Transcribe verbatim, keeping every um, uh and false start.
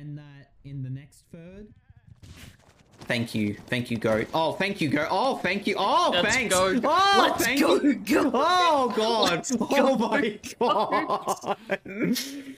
and that in the next third. Thank you, thank you, Goat. Oh, thank you, Goat. Oh, thank you. Oh, Let's thanks. go. Oh, Let's thank go, you. go. Oh God. Let's Oh go, my go. God.